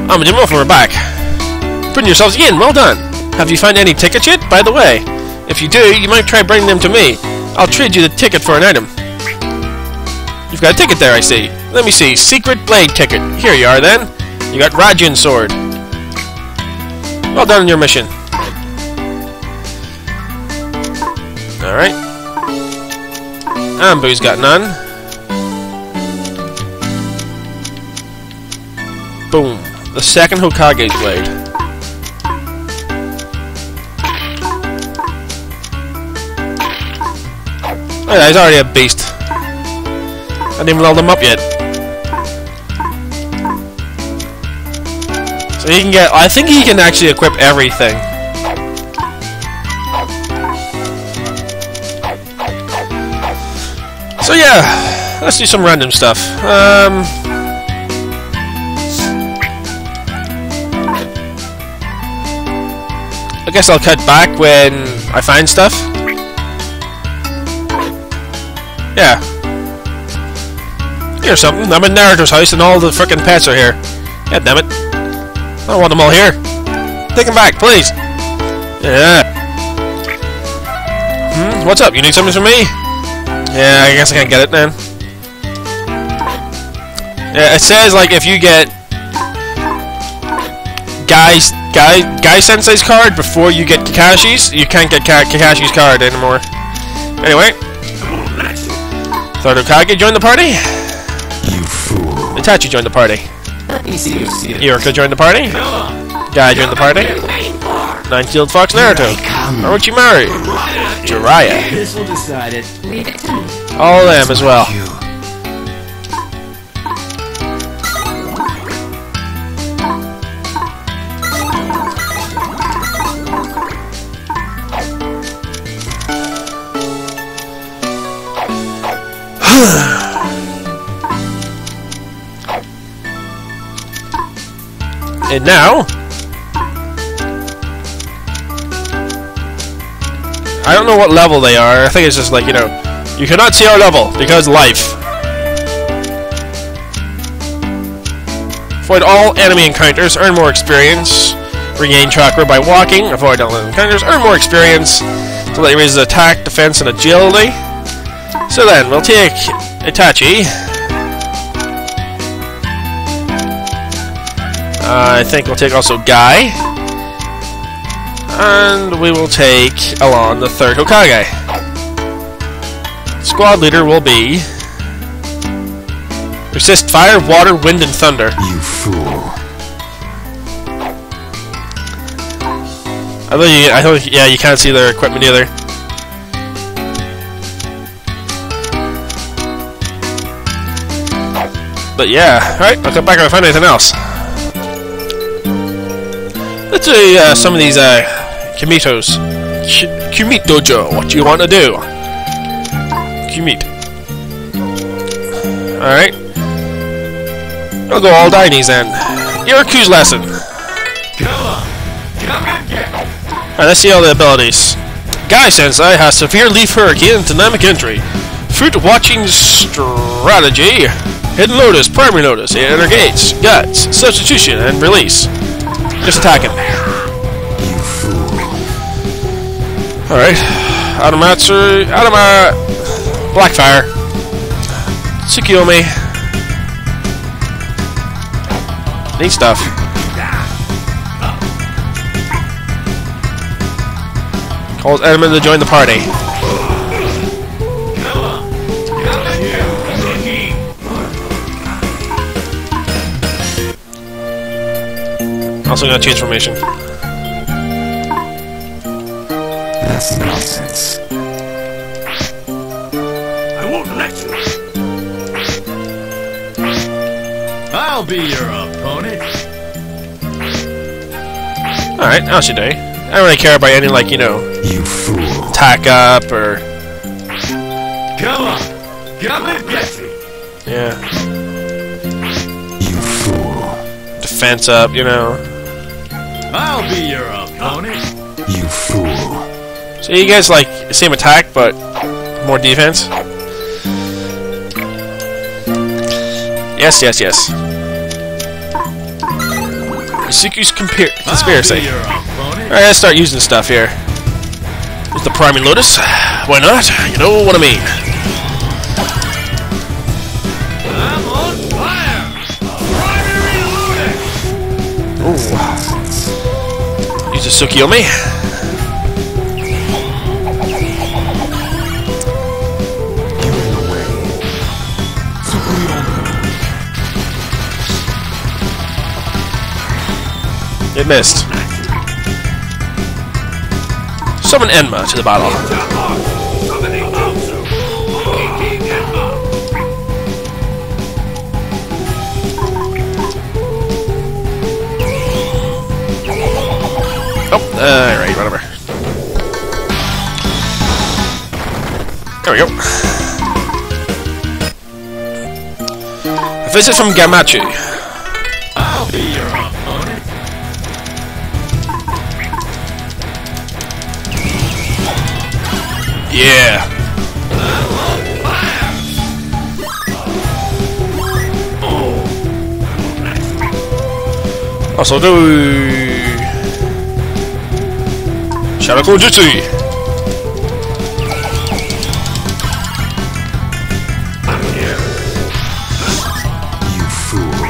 I'm Jim Wolf, and we're back. Putting yourselves in, well done. Have you found any tickets yet? By the way, if you do, you might try bringing them to me. I'll trade you the ticket for an item. You've got a ticket there, I see. Let me see. Secret blade ticket. Here you are, then. You got Rajin sword. Well done on your mission. Alright. Ambu's got none. Boom. The second Hokage's blade. Oh yeah, he's already a beast. I didn't even level him up yet. So he can get... I think he can actually equip everything. So yeah, let's do some random stuff. I guess I'll cut back when I find stuff. Yeah. Here's something. I'm in Naruto's house and all the frickin' pets are here. God damn it. I don't want them all here. Take them back, please. Yeah. What's up? You need something from me? Yeah, I guess I can't get it then. Yeah, it says like if you get Guy Sensei's card before you get Kakashi's, you can't get Kakashi's card anymore. Anyway, third Hokage joined the party. You fool. Itachi joined the party. Iruka joined the party. Guy joined the party. Nine-Tailed Fox Naruto. Orochimaru. Jiraiya. This will decide it. All of them as well. And now, I don't know what level they are. I think it's just like, you know, you cannot see our level because life. Avoid all enemy encounters, earn more experience. Regain chakra by walking. Avoid all enemy encounters, earn more experience. So that raises attack, defense, and agility. So then, we'll take Itachi. I think we'll take also Guy. And we will take Alon, the third Hokage. Squad leader will be... Resist fire, water, wind, and thunder. You fool. I thought, yeah, you can't see their equipment either. But yeah, alright, I'll come back if I find anything else. Let's do some of these Kumitos. Kumite Dojo, what do you want to do? Kumite. Alright. I'll go all Dainies then. Iruku's lesson. Alright, let's see all the abilities. Guy Sensei has severe leaf hurricane and dynamic entry. Fruit watching strategy. Hidden Lotus, Primary Lotus, it gates, guts, substitution, and release. Just attack him. You fool. Alright. Adamatsu, Blackfire. Tsukiyomi. Neat stuff. Calls enemy to join the party. Also gonna change formation. That's nonsense. I won't let you. I'll be your opponent. Alright, how's your day? I don't really care about any, like, you know, You fool. attack up or... Come on. Come and get me. Yeah. You fool. Defense up, you know. I'll be your opponent. You fool. So you guys like same attack but more defense? Yes, yes, yes. Suku's conspiracy. I'll be your opponent. Alright, let's start using stuff here. With the priming lotus. Why not? You know what I mean. I'm on fire. Primary loaded. Use a Tsukiyomi. It missed. Summon Enma to the battle. Oh, alright, whatever. There we go. A visit from Gamachu. I'll be your opponent. Yeah. I'm on fire. Also do Shadow Clone Jutsu. You fool.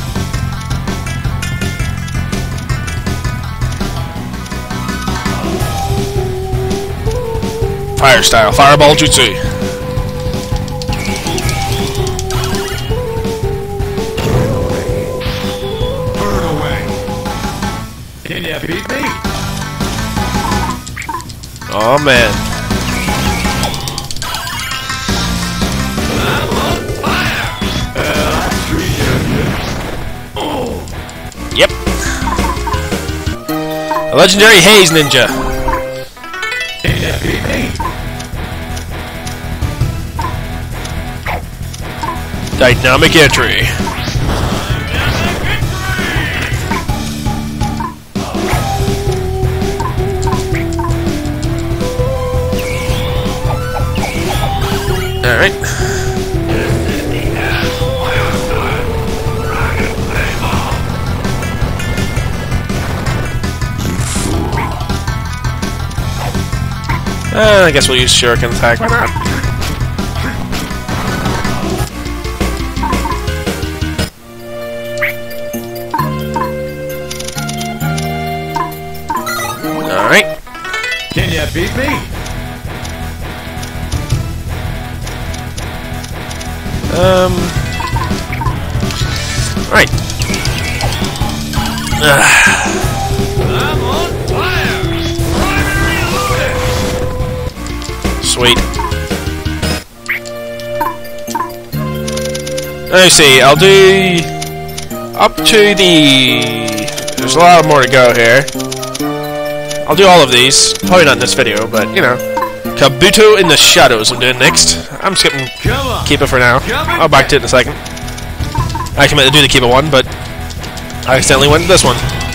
Fire style, Fireball Jutsu. Burn away. Can you beat me? Oh man. I'm on fire. I'll treat you. Yep. A legendary Haze Ninja. Can you beat me? Dynamic entry. Alright. I guess we'll use Shuriken attack. Why not? Alright. Can you beat me? Right. I'm on fire. Primary loaded. Sweet. Let me see, I'll do up to the... There's a lot more to go here. I'll do all of these. Probably not in this video, but, you know. Kabuto in the Shadows I'm doing next. I'm skipping Come on. Kiba for now. I'll back to it in a second. I actually meant to do the Kiba one, but I accidentally went to this one.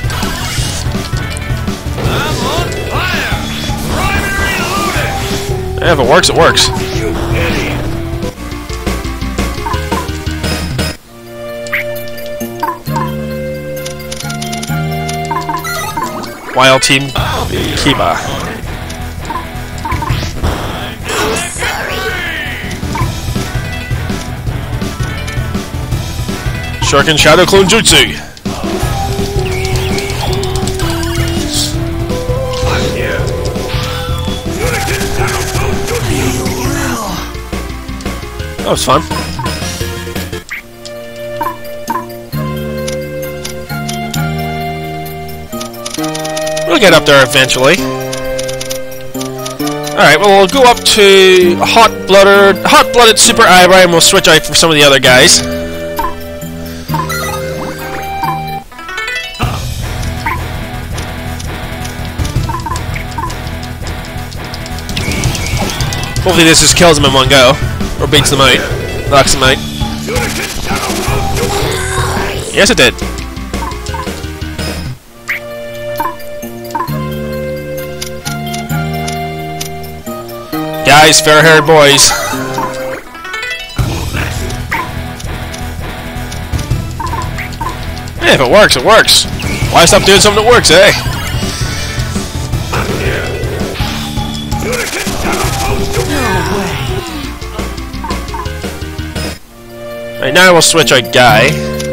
I'm on fire. Primary loaded. If it works, it works. You idiot. Wild Team I'll be your Kiba. Shuriken Shadow Clone Jutsu. That was fun. We'll get up there eventually. Alright, well we'll go up to hot-blooded Super Eyebrow and we'll switch out for some of the other guys. Hopefully this just kills him in one go. Or beats them out. Knocks him out. Yes it did. Guys, fair-haired boys. Yeah, if it works, it works. Why stop doing something that works, eh? Right, now we'll switch our guy.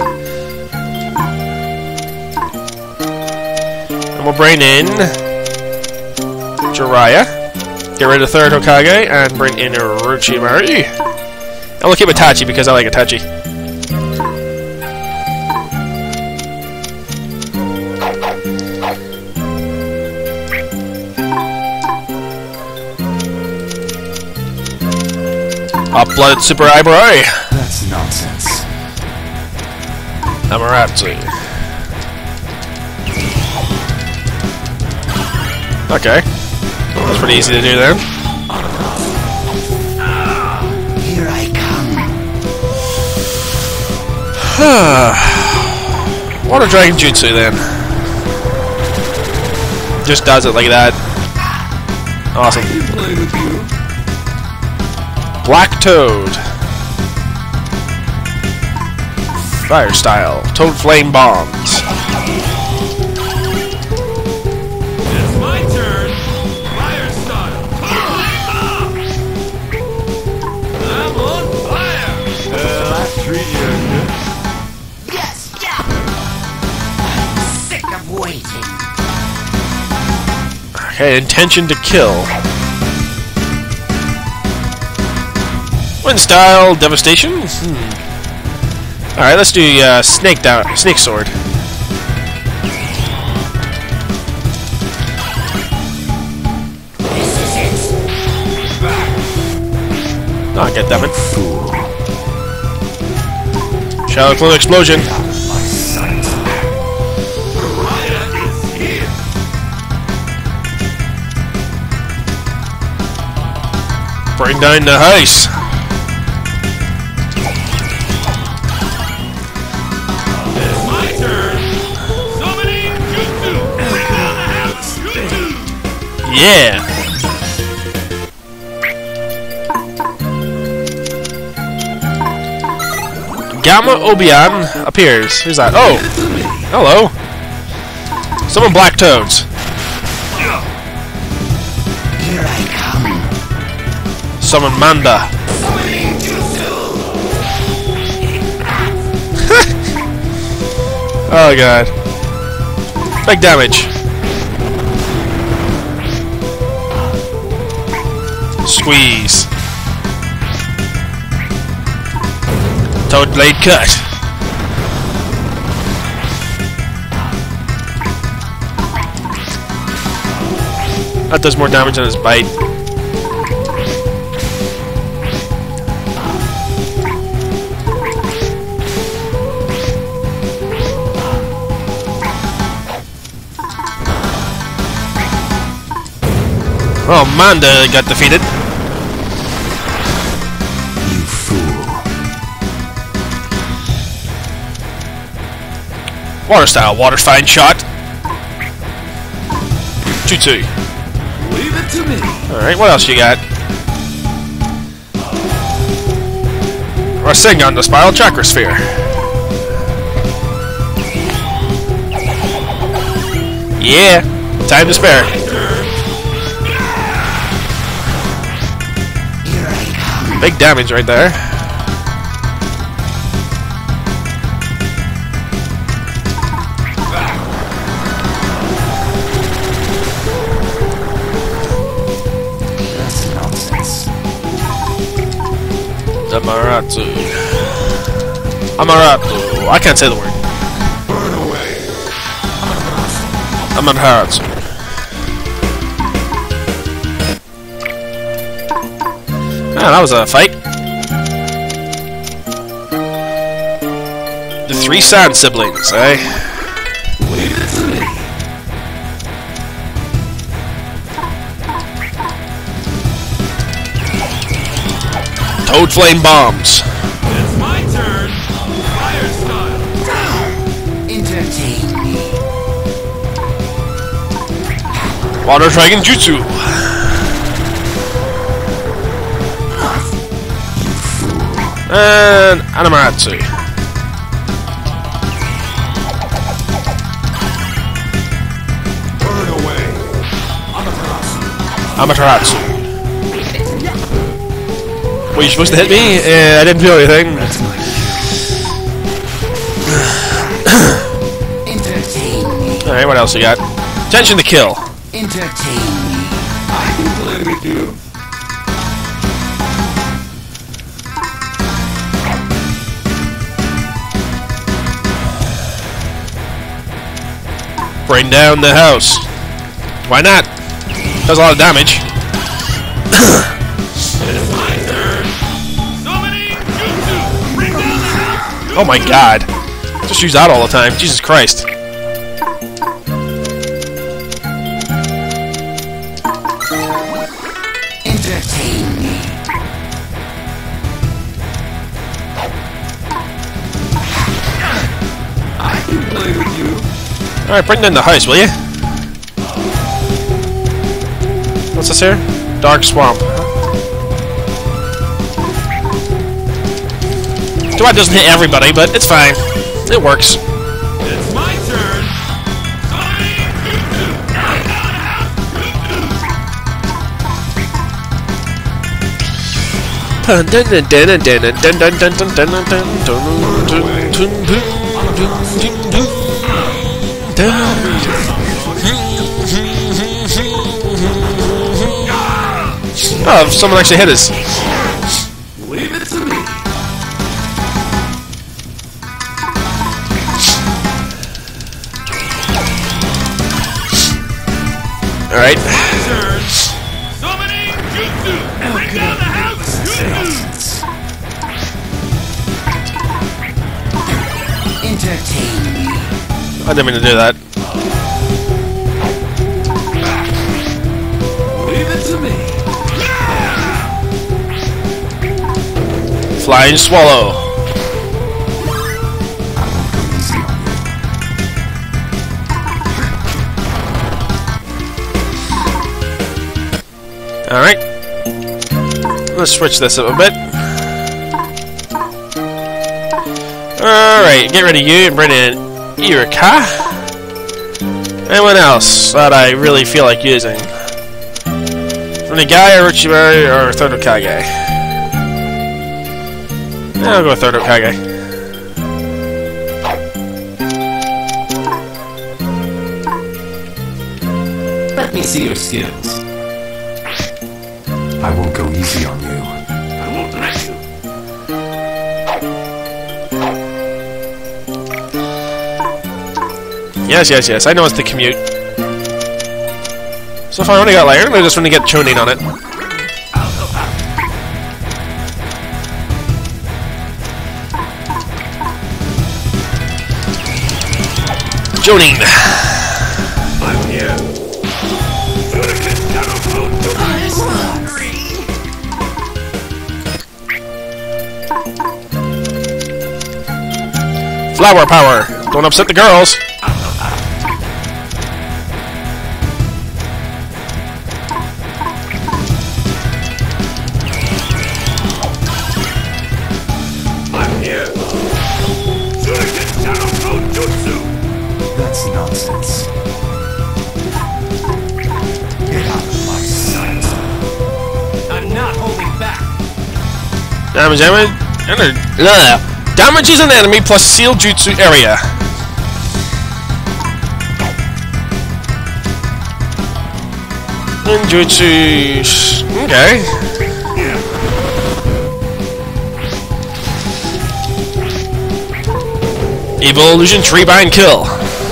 And we'll bring in Jiraiya. Get rid of the third Hokage and bring in Orochimaru. And we'll keep Itachi because I like Itachi. Hot-blooded super eyebrow. That's nonsense. Amaterasu. Okay. That's pretty easy to do then. Here I come. Water Dragon Jutsu then. Just does it like that. Awesome. Black Toad. Fire style. Toad flame bombs. It's my turn. Fire style. I'm on fire. I treat you good. Yes, yeah. I'm sick of waiting. Okay, intention to kill. Wind style devastation. All right, let's do snake sword. This is it. Oh, I get that one. Shallow Clue explosion. Bring down the house. It's my turn. Somebody jutsu. Bring down the house. Jutsu. Yeah. Gamma Obian appears. Who's that? Oh! Hello. Summon Black Toads. Here I come. Summon Manda. Oh god. Big damage. Squeeze. Toad blade cut. That does more damage than his bite. Oh, Manda got defeated. You fool. Water style, water fine shot. Jutsu. Leave it to me. Alright, what else you got? Rasengan, the Spiral Chakra Sphere. Yeah, time to spare. Big damage right there. That's nonsense. Amaterasu. Amaterasu. I can't say the word. Burn away. Amaterasu. Ah, that was a fight. The three Sand siblings, eh? Leave it to me. Toad flame bombs. It's my turn. Fire style. Entertain me. Water Dragon Jutsu. And Amaterasu. Amaterasu. Were you supposed to hit me? I didn't feel anything. Entertain me. Alright, what else you got? Attention to kill. Entertain me. I can play with you. Bring down the house. Why not? Does a lot of damage. It's my turn. Summoning jutsu. Bring down the house. Oh my god. Just use that all the time. Jesus Christ. Entertain me. I can play with you. Alright, bring down the house, will you? What's this here? Dark Swamp. Too bad it doesn't hit everybody, but it's fine. It works. It's my turn. Summoning jutsu. Bring down the house. Oh, someone actually hit us. Leave it to me. Alright. Turn. Summoning jutsu. Bring down the house. Jutsu. Entertain me. I didn't mean to do that. Leave it to me. Flying Swallow. Alright. Let's switch this up a bit. Alright, get rid of you and bring in Irika. Anyone else that I really feel like using? Guy, Orochimaru, or Third Hokage? Yeah, I'll go with Third Hokage. Let me see your skills. I won't go easy on you. I won't let you. Yes, I know it's the commute. So if I only got like, I just want to get Chonin on it. Chonin! I'm here. Flower power! Don't upset the girls! That's nonsense. Get out of my sight. I'm not holding back. Damage, damages an enemy plus sealed jutsu area. Ninjutsu. Okay. Evil Illusion Tree Bind Kill.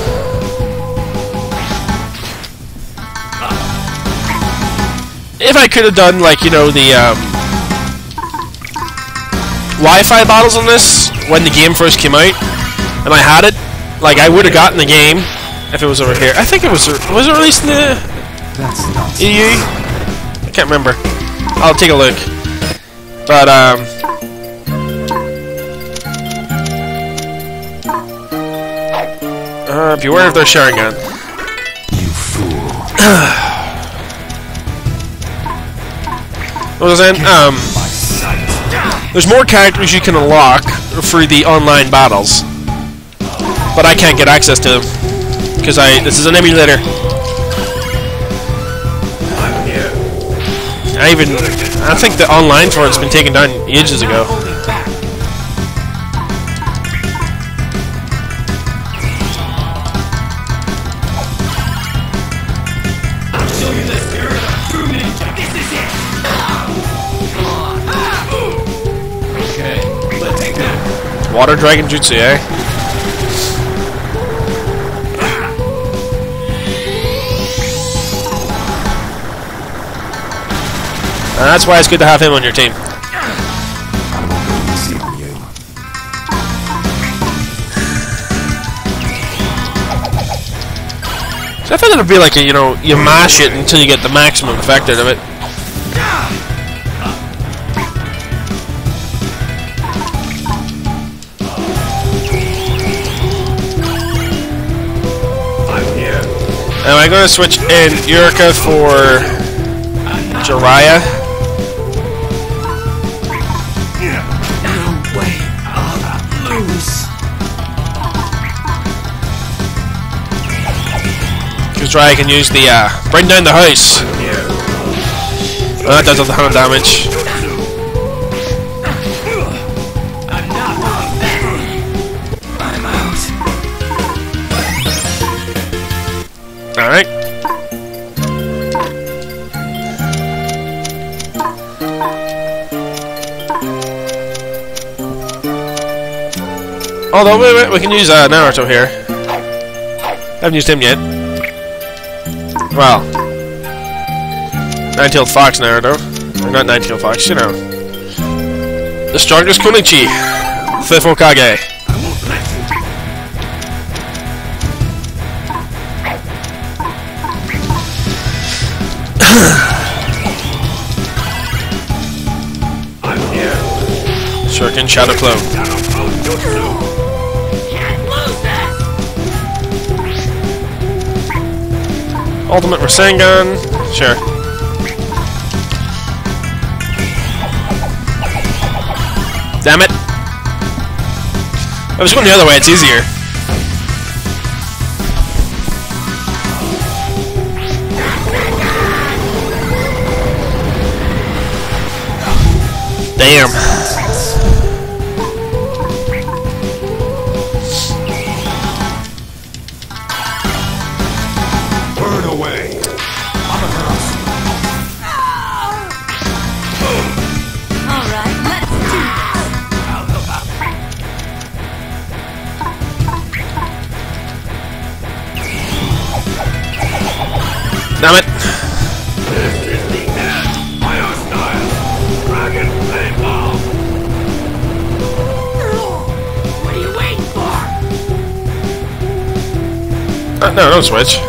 If I could have done, like, you know, the Wi-Fi battles on this when the game first came out, and I had it, like, I would have gotten the game if it was over here. I think it was it released in the That's nonsense. EU? I can't remember. I'll take a look. But, beware of their Sharingan. You fool. What was I saying? My sight. There's more characters you can unlock through the online battles, but I can't get access to them because this is an emulator. I'm here. I think the online for it's been taken down ages ago. Show you the spirit of a true ninja. This is it. Okay, let's take that. Water Dragon Jutsu, eh? And that's why it's good to have him on your team. So I thought it would be like a, you know, you mash it until you get the maximum effect out of it. Am I going to switch in Yurika for Jiraiya? No way I'll lose. Because Jiraiya can use the, bring down the house. Well, that does a ton of damage. Alright. Although, wait, we can use Naruto here. Haven't used him yet. Well, Nine-Tailed Fox Naruto. Or not Nine-Tailed Fox, you know. The strongest Kunichi. Fifth Hokage. Shuriken Shadow Clone. Ultimate Rasengan. Sure. Damn it. I was going the other way, it's easier. Damn. Burn away. Alright, let's do this. I'll help out. Damn it. This is the end. Fire style. Dragon Flame Ball. What are you waiting for? No, don't switch.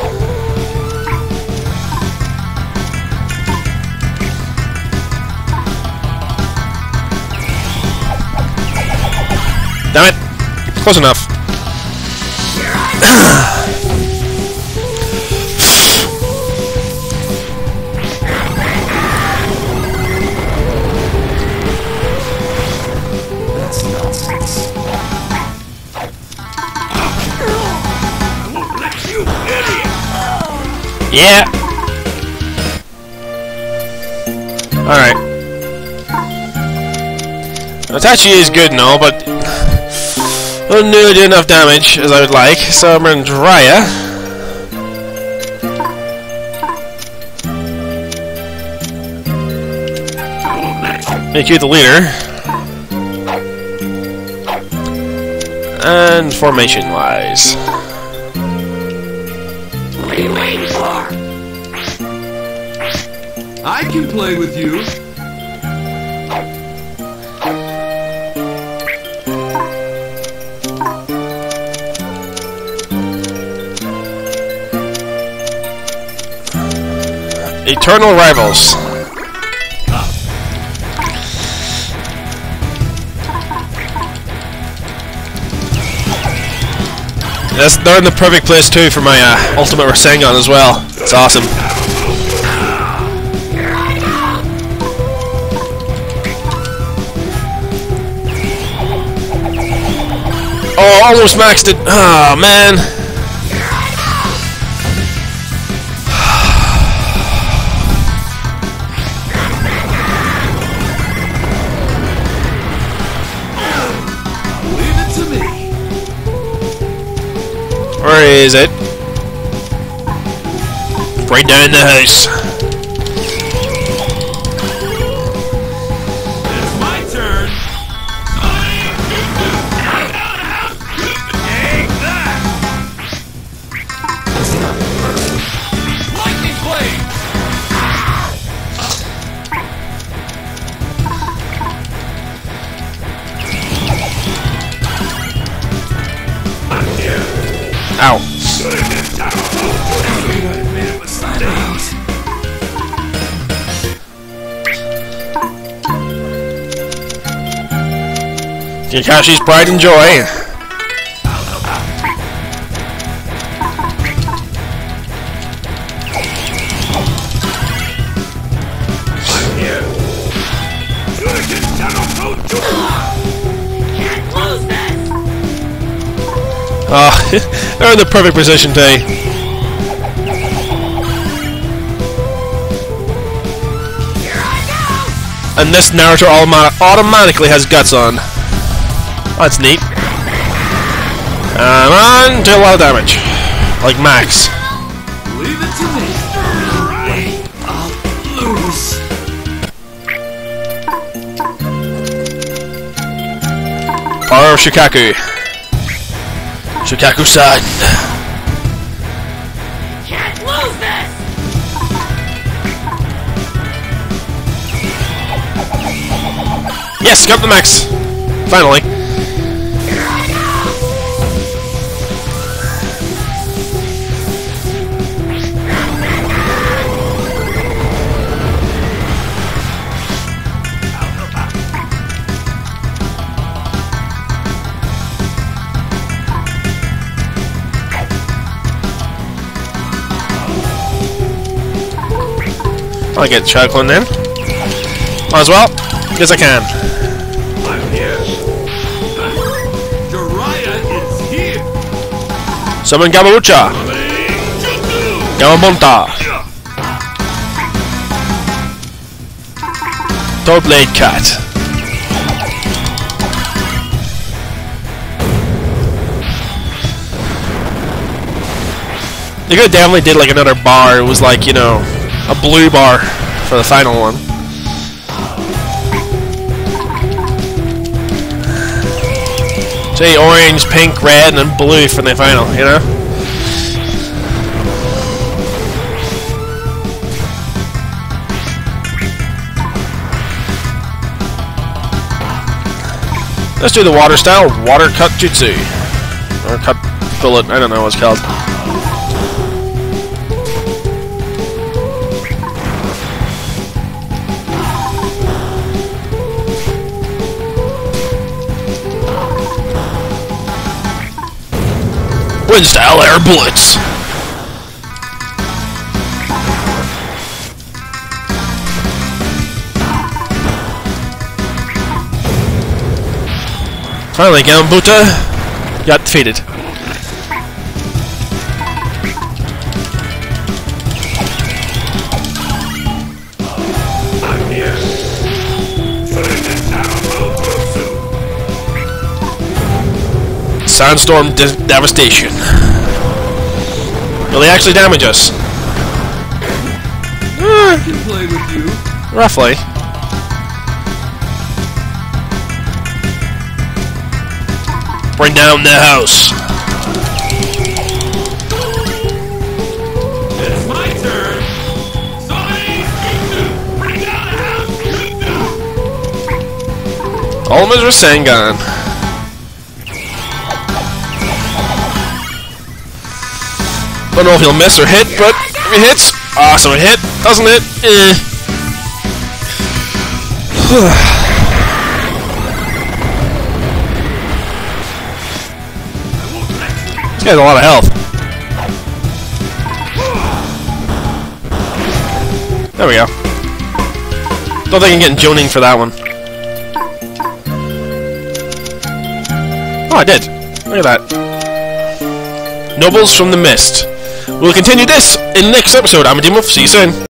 Damn it. Close enough. That's nonsense. I won't let you, idiot. Yeah. Alright. Itachi is good and all, but doesn't really do enough damage as I would like, so I'm running Jiraiya. I won't let you. Make you the leader. And formation-wise. What are you waiting for? I can play with you. Eternal rivals. They're in the perfect place too for my ultimate Rasengan as well. It's awesome. Oh, almost maxed it. Oh man. Where is it? Right down in the house. It's my turn. Take that. Lightning blade. Ow. Kakashi's pride and joy. Can't lose this! They're in the perfect position today. Here I go! And this Naruto automatically has guts on. That's neat. Come on, do a lot of damage. Like Max. Leave it to me. I'll lose. Power of Shikaku. Shikaku-san. Can't lose this! Yes, got the max. Finally. Here I go! I'll get Chuckling then. Might as well, because I can. I'm here. Jiraiya is here. Summon Gabalucha. Gamabunta. Toad Blade Cat. They could definitely did like another bar. It was like, you know, a blue bar for the final one. Say orange, pink, red, and then blue for the final, you know? Let's do the water style, water cut jutsu. Or cut bullet, I don't know what it's called. Wind style air bullets. Finally, Gambuta got defeated. I'm here. Sandstorm devastation. Will he actually damage us? I can play with you. Roughly. Bring down the house. It's my turn. Sonic, Jutsu. Bring down the house. Jutsu. Almost Rasengan. Don't know if he'll miss or hit, but if he hits, awesome. It hit, doesn't it? This guy has a lot of health. There we go. Don't think I'm getting Joning for that one. Oh, I did. Look at that. Nobles from the Mist. We'll continue this in the next episode. I'm a Demon. See you soon.